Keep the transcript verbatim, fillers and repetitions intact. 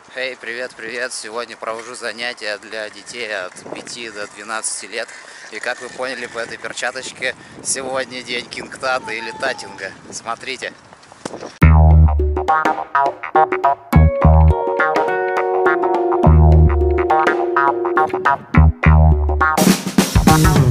Эй, привет, привет! Сегодня провожу занятия для детей от пяти до двенадцати лет. И как вы поняли по этой перчаточке, сегодня день кинг-тата или татинга. Смотрите. Bye.